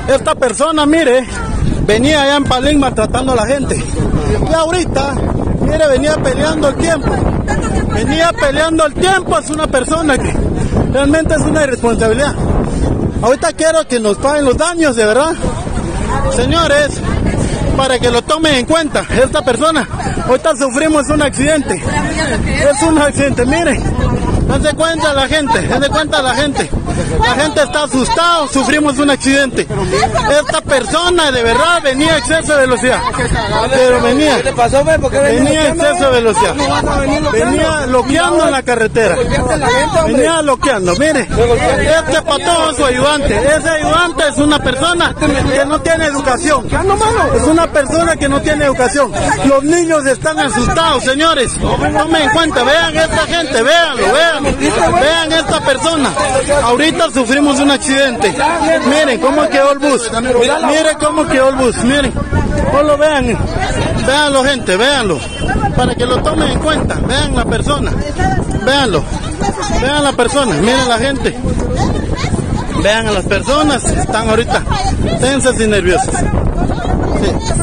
Esta persona, mire, venía allá en Palín maltratando a la gente. Y ahorita, mire, venía peleando el tiempo. Venía peleando el tiempo. Es una persona que realmente es una irresponsabilidad. Ahorita quiero que nos paguen los daños, de verdad. Señores, para que lo tomen en cuenta. Esta persona, ahorita sufrimos un accidente. Es un accidente, miren. Dense cuenta la gente, dense cuenta la gente. La gente está asustada, sufrimos un accidente. Esta persona de verdad venía a exceso de velocidad. Pero venía a exceso de velocidad. Venía bloqueando en la carretera. Venía bloqueando, mire. Este patón es su ayudante. Ese ayudante es una persona que no tiene educación. Es una persona que no tiene educación. Los niños están asustados, señores. Tomen en cuenta, vean esta gente, véanlo, vean esta persona. Ahorita sufrimos un accidente. Miren cómo quedó el bus. Miren cómo quedó el bus. Miren. Solo vean. Véanlo, gente. Véanlo. Para que lo tomen en cuenta. Vean la persona. Véanlo. Vean la persona. Miren la gente. Vean a las personas. Están ahorita tensas y nerviosas. Sí.